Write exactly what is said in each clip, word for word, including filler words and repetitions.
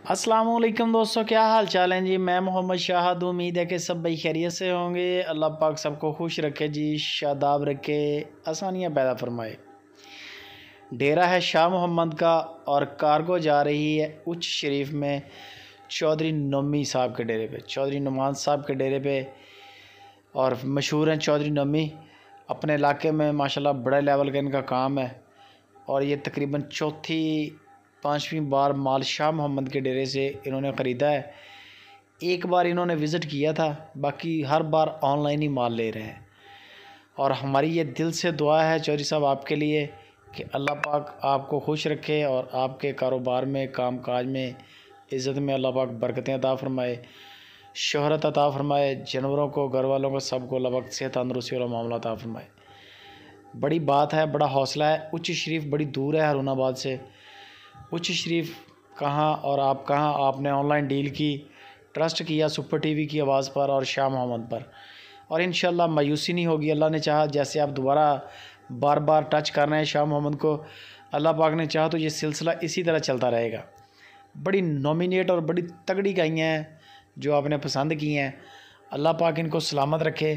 अस्सलामुअलैकुम दोस्तों, क्या हाल चाल हैं जी। मैं मोहम्मद शाहद, उम्मीद है कि सब भाई खैरियत से होंगे। अल्लाह पाक सबको खुश रखे जी, शादाब रखे, आसानियाँ पैदा फरमाए। डेरा है शाह मोहम्मद का और कार्गो जा रही है उच्च शरीफ में चौधरी नमी साहब के डेरे पे, चौधरी नुमान साहब के डेरे पे। और मशहूर हैं चौधरी नमी, अपने इलाके में माशाल्लाह बड़े लेवल का इनका काम है। और ये तकरीबन चौथी पाँचवीं बार माल शाह मोहम्मद के डेरे से इन्होंने ख़रीदा है। एक बार इन्होंने विज़िट किया था, बाकी हर बार ऑनलाइन ही माल ले रहे हैं। और हमारी ये दिल से दुआ है चौधरी साहब आपके लिए कि अल्लाह पाक आपको खुश रखे और आपके कारोबार में, काम काज में, इज़्ज़त में अल्लाह पाक बरकतें अता फ़रमाए, शोहरत अता फ़रमाए, जानवरों को, घर वालों को, सबको अल्लाह पाक सेहत तंदुरुस्ती वाला मामला अता फ़रमाए। बड़ी बात है, बड़ा हौसला है। उच्च शरीफ बड़ी दूर है हरुणाबाद से। उच्च शरीफ कहाँ और आप कहाँ, आपने ऑनलाइन डील की, ट्रस्ट किया सुपर टीवी की आवाज़ पर और शाह मोहम्मद पर, और इंशाल्लाह मायूसी नहीं होगी। अल्लाह ने चाहा, जैसे आप दोबारा बार बार टच कर रहे हैं शाह मोहम्मद को, अल्लाह पाक ने चाहा तो ये सिलसिला इसी तरह चलता रहेगा। बड़ी नॉमिनेट और बड़ी तगड़ी गाइयाँ हैं जो आपने पसंद की हैं। अल्लाह पाक इनको सलामत रखे।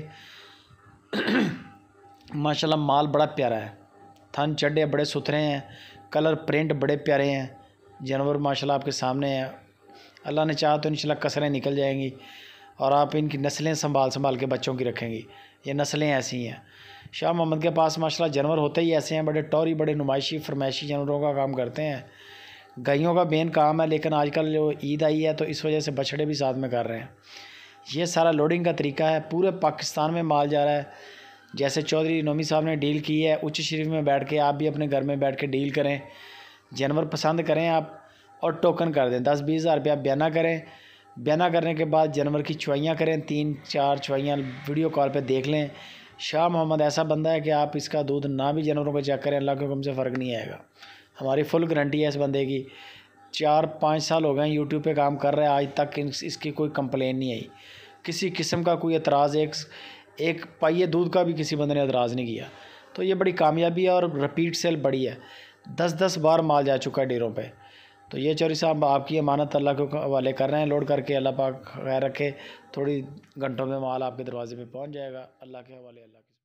माशाल्लाह माल बड़ा प्यारा है, थन चढ़े बड़े सुथरे हैं, कलर प्रिंट बड़े प्यारे हैं, जानवर माशाल्लाह आपके सामने हैं। अल्लाह ने चाहा तो इंशाल्लाह कसरें निकल जाएंगी और आप इनकी नस्लें संभाल संभाल के बच्चों की रखेंगी। ये नस्लें ऐसी हैं। शाह मोहम्मद के पास माशाल्लाह जानवर होते ही ऐसे हैं, बड़े टौरी, बड़े नुमाइशी फरमाइशी जानवरों का काम करते हैं। गायों का मेन काम है, लेकिन आजकल जो ईद आई है तो इस वजह से बछड़े भी साथ में कर रहे हैं। ये सारा लोडिंग का तरीका है। पूरे पाकिस्तान में माल जा रहा है। जैसे चौधरी नोमी साहब ने डील की है उच्च शरीफ में बैठ के, आप भी अपने घर में बैठ के डील करें, जानवर पसंद करें आप और टोकन कर दें। दस बीस हज़ार रुपया बयाना करें। बयाना करने के बाद जानवर की चुवाइयाँ करें, तीन चार चुवाइयाँ वीडियो कॉल पे देख लें। शाह मोहम्मद ऐसा बंदा है कि आप इसका दूध ना भी जानवरों को चेक करें, अल्लाह के हुक्म से फ़र्क नहीं आएगा। हमारी फुल गारंटी है इस बंदे की। चार पाँच साल हो गए यूट्यूब पे काम कर रहा है, आज तक इसकी कोई कंप्लेन नहीं आई, किसी किस्म का कोई एतराज़, एक एक पाइए दूध का भी किसी बंदे ने एतराज़ नहीं किया। तो ये बड़ी कामयाबी है और रिपीट सेल बड़ी है। दस दस बार माल जा चुका है डेरों पे। तो ये चौधरी साहब आपकी अमानत अल्लाह के हवाले कर रहे हैं, लोड करके। अल्लाह पाक खैर रखे, थोड़ी घंटों में माल आपके दरवाजे पे पहुंच जाएगा। अल्लाह के हवाले। अल्लाह के